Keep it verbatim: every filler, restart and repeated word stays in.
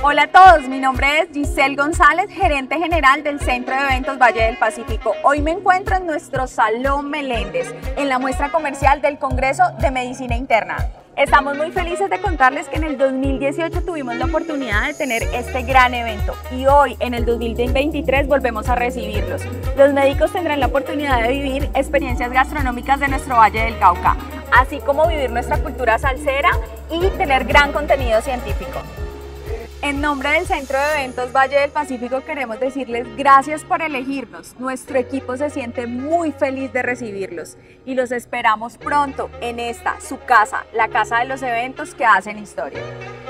Hola a todos, mi nombre es Giselle González, gerente general del Centro de Eventos Valle del Pacífico. Hoy me encuentro en nuestro Salón Meléndez, en la muestra comercial del Congreso de Medicina Interna. Estamos muy felices de contarles que en el dos mil dieciocho tuvimos la oportunidad de tener este gran evento y hoy, en el dos mil veintitrés, volvemos a recibirlos. Los médicos tendrán la oportunidad de vivir experiencias gastronómicas de nuestro Valle del Cauca, así como vivir nuestra cultura salsera y tener gran contenido científico. En nombre del Centro de Eventos Valle del Pacífico queremos decirles gracias por elegirnos. Nuestro equipo se siente muy feliz de recibirlos y los esperamos pronto en esta, su casa, la casa de los eventos que hacen historia.